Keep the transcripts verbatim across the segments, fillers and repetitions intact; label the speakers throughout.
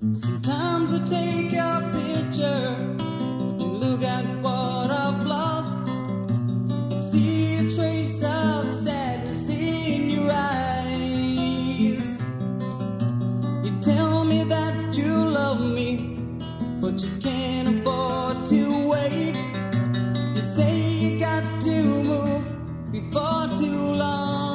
Speaker 1: Sometimes I take your picture and look at what I've lost and see a trace of sadness in your eyes. You tell me that you love me, but you can't afford to wait. You say you got to move before too long.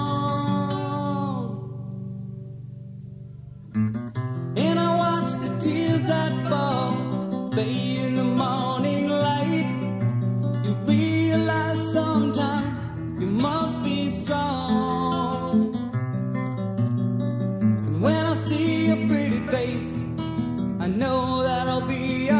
Speaker 1: And I watch the tears that fall fade in the morning light. You realize sometimes you must be strong. And when I see a pretty face, I know that I'll be